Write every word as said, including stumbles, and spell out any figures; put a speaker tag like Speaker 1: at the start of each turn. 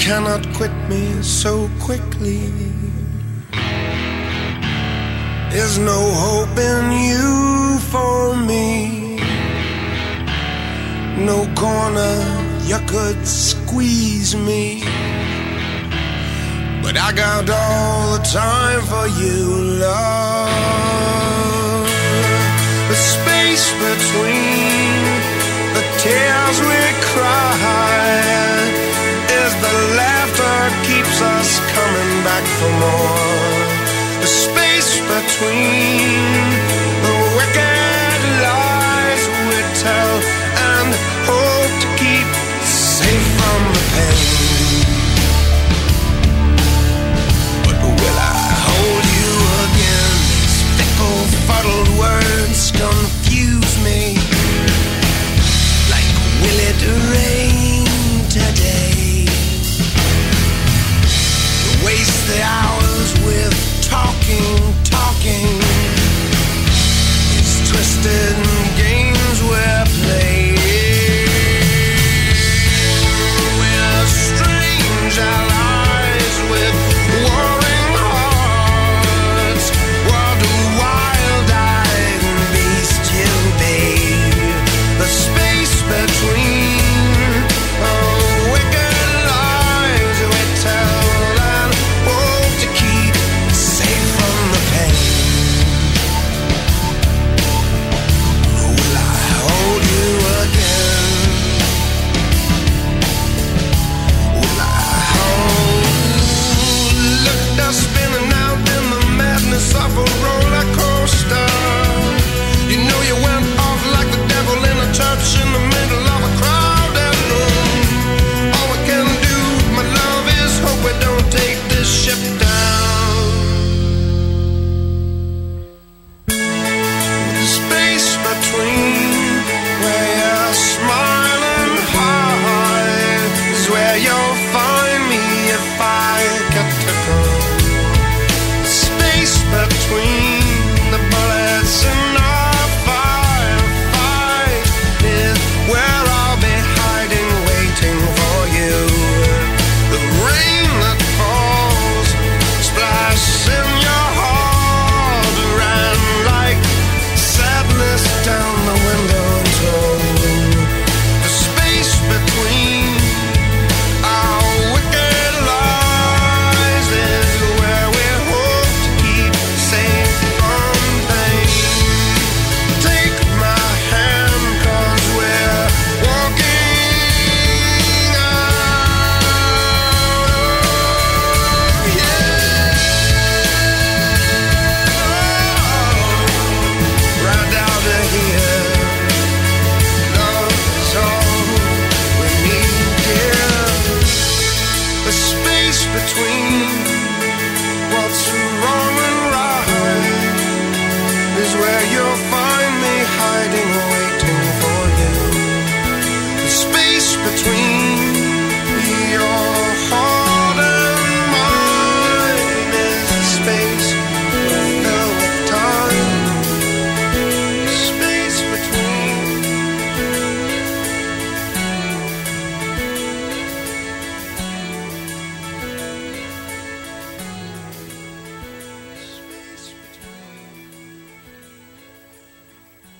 Speaker 1: cannot quit me so quickly. There's no hope in you for me. No corner you could squeeze me, but I got all the time for you, love. The space between the tears we cry is the laughter keeps us coming back for more. The space between